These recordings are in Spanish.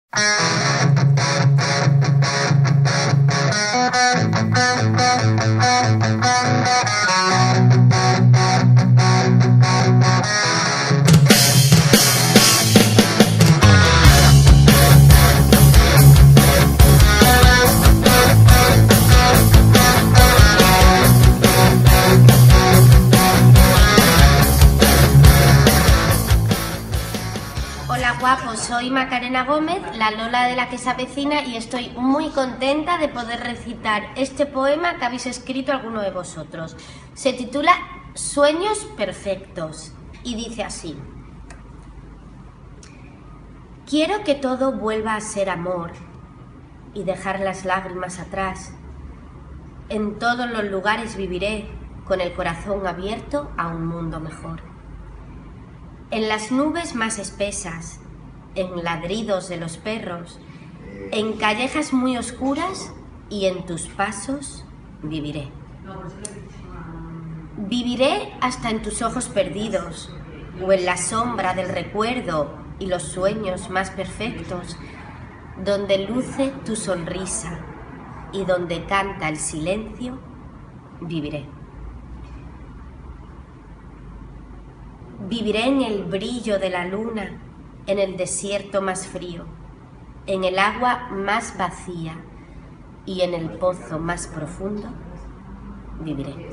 Hola guapos, soy Macarena Gómez, la Lola de la que se avecina, y estoy muy contenta de poder recitar este poema que habéis escrito alguno de vosotros. Se titula Sueños Perfectos y dice así: quiero que todo vuelva a ser amor y dejar las lágrimas atrás. En todos los lugares viviré con el corazón abierto a un mundo mejor. En las nubes más espesas, en ladridos de los perros, en callejas muy oscuras y en tus pasos viviré. Viviré hasta en tus ojos perdidos o en la sombra del recuerdo y los sueños más perfectos, donde luce tu sonrisa y donde canta el silencio, viviré. Viviré en el brillo de la luna, en el desierto más frío, en el agua más vacía y en el pozo más profundo, viviré.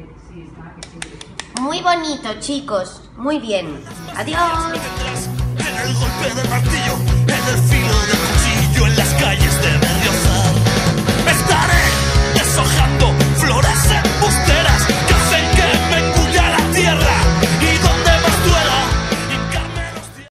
Muy bonito, chicos, muy bien. Adiós. En el golpe del martillo, en el filo del cuchillo, en las calles de Berriozar.